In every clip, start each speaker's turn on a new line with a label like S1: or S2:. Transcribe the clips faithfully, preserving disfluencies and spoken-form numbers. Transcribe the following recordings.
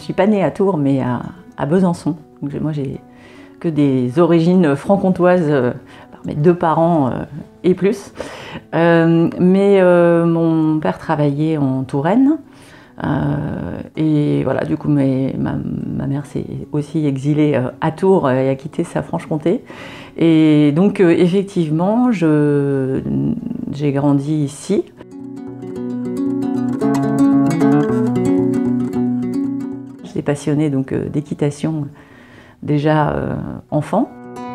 S1: suis pas née à Tours, mais à, à Besançon. Donc, moi, j'ai que des origines franc-comtoises euh, par mes deux parents euh, et plus. Euh, mais euh, mon père travaillait en Touraine. Euh, et voilà, du coup, mes, ma, ma mère s'est aussi exilée euh, à Tours et a quitté sa Franche-Comté. Et donc, euh, effectivement, je, j'ai grandi ici. J'étais passionnée donc euh, d'équitation déjà euh, enfant.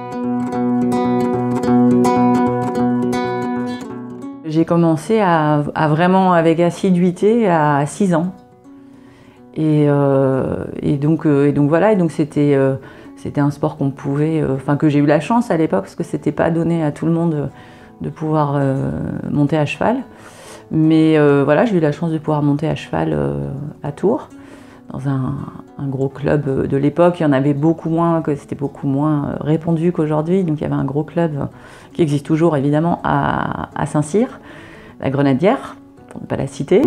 S1: J'ai commencé à, à vraiment avec assiduité à six ans. Et, euh, et, donc, euh, et donc voilà, et donc c'était euh, c'était un sport qu'on pouvait, euh, enfin que j'ai eu la chance à l'époque, parce que c'était pas donné à tout le monde de, de pouvoir euh, monter à cheval. Mais euh, voilà, j'ai eu la chance de pouvoir monter à cheval euh, à Tours, dans un, un gros club de l'époque. Il y en avait beaucoup moins, que c'était beaucoup moins répandu qu'aujourd'hui. Donc il y avait un gros club qui existe toujours évidemment à, à Saint-Cyr, la Grenadière, pour ne pas la citer.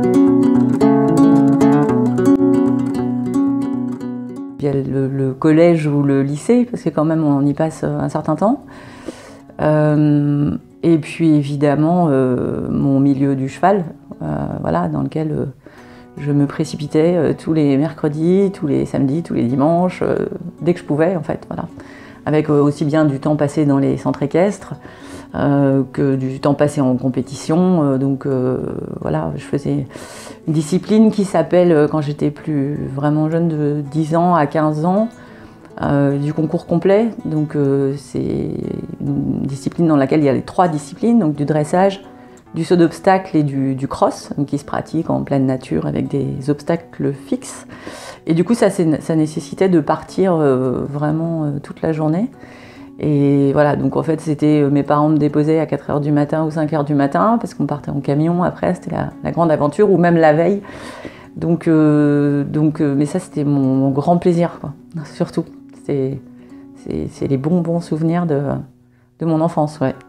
S1: Il y a le, le collège ou le lycée, parce que quand même on y passe un certain temps. Euh, et puis évidemment euh, mon milieu du cheval, euh, voilà, dans lequel euh, je me précipitais euh, tous les mercredis, tous les samedis, tous les dimanches, euh, dès que je pouvais en fait, voilà. Avec euh, aussi bien du temps passé dans les centres équestres euh, que du temps passé en compétition. Euh, donc euh, voilà, je faisais une discipline qui s'appelle, euh, quand j'étais plus vraiment jeune, de dix ans à quinze ans, Euh, du concours complet. Donc euh, c'est une discipline dans laquelle il y a les trois disciplines, donc du dressage, du saut d'obstacle et du, du cross, donc qui se pratique en pleine nature avec des obstacles fixes. Et du coup ça, ça nécessitait de partir euh, vraiment euh, toute la journée. Et voilà, donc en fait c'était, euh, mes parents me déposaient à quatre heures du matin ou cinq heures du matin, parce qu'on partait en camion après, c'était la, la grande aventure, ou même la veille. Donc, euh, donc euh, mais ça c'était mon, mon grand plaisir, quoi, surtout. C'est les bons bons souvenirs de, de mon enfance, ouais.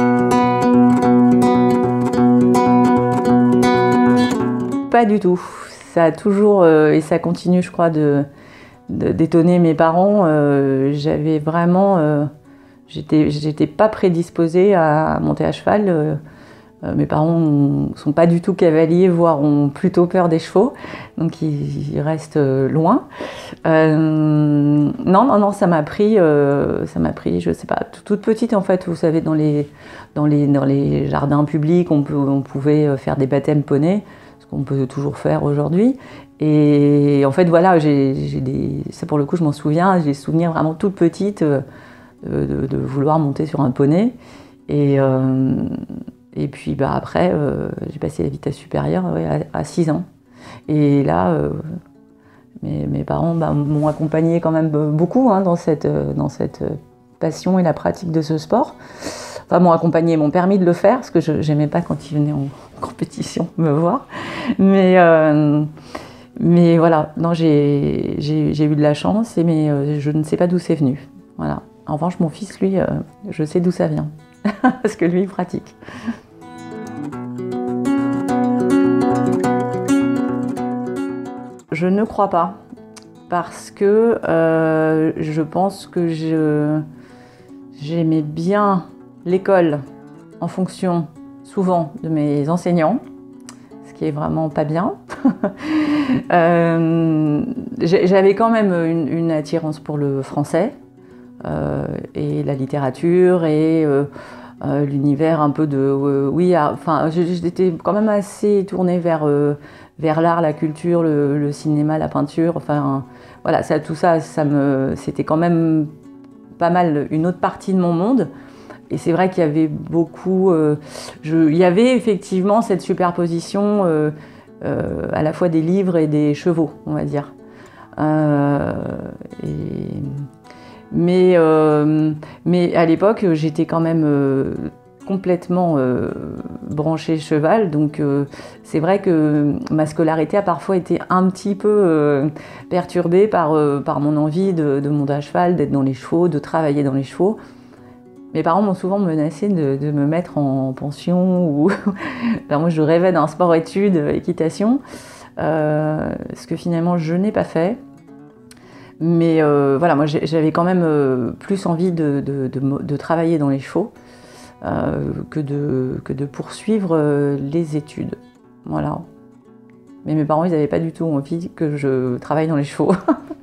S1: Pas du tout. Ça a toujours, euh, et ça continue, je crois, de, de, d'étonner mes parents. Euh, J'avais vraiment... Euh, j'étais, j'étais pas prédisposée à monter à cheval. Euh, Euh, mes parents ne sont pas du tout cavaliers, voire ont plutôt peur des chevaux, donc ils, ils restent euh, loin. Euh, non, non, non, ça m'a pris, euh, ça m'a pris, je sais pas, toute petite en fait, vous savez, dans les, dans les, dans les jardins publics, on, peut, on pouvait faire des baptêmes poney, ce qu'on peut toujours faire aujourd'hui. Et en fait, voilà, j'ai des, ça pour le coup, je m'en souviens, j'ai des souvenirs vraiment toute petite euh, de, de vouloir monter sur un poney. Et euh, Et puis bah, après, euh, j'ai passé la vitesse supérieure ouais, à, à six ans. Et là, euh, mes, mes parents bah, m'ont accompagnée quand même beaucoup hein, dans, cette, dans cette passion et la pratique de ce sport. Enfin, m'ont accompagnée, m'ont permis de le faire, parce que je n'aimais pas quand ils venaient en compétition me voir. Mais, euh, mais voilà, j'ai eu de la chance, et, mais euh, je ne sais pas d'où c'est venu. Voilà. En revanche, mon fils, lui, euh, je sais d'où ça vient, parce que lui, il pratique. Je ne crois pas, parce que euh, je pense que j'aimais bien l'école en fonction souvent de mes enseignants, ce qui est vraiment pas bien. euh, J'avais quand même une, une attirance pour le français euh, et la littérature et euh, euh, l'univers un peu de... Euh, oui, enfin, j'étais quand même assez tournée vers... Euh, vers l'art, la culture, le, le cinéma, la peinture, enfin voilà, ça, tout ça, ça me, c'était quand même pas mal une autre partie de mon monde. Et c'est vrai qu'il y avait beaucoup, euh, je, il y avait effectivement cette superposition euh, euh, à la fois des livres et des chevaux, on va dire. Euh, et, mais, euh, mais à l'époque, j'étais quand même euh, complètement euh, branchée cheval, donc euh, c'est vrai que ma scolarité a parfois été un petit peu euh, perturbée par, euh, par mon envie de, de monter à cheval, d'être dans les chevaux, de travailler dans les chevaux. Mes parents m'ont souvent menacé de, de me mettre en pension, ou enfin, moi je rêvais d'un sport-études, équitation. euh, ce que finalement je n'ai pas fait. Mais euh, voilà, moi j'avais quand même euh, plus envie de, de, de, de travailler dans les chevaux euh, que, de, que de poursuivre euh, les études. Voilà. Mais mes parents, ils n'avaient pas du tout envie que je travaille dans les chevaux.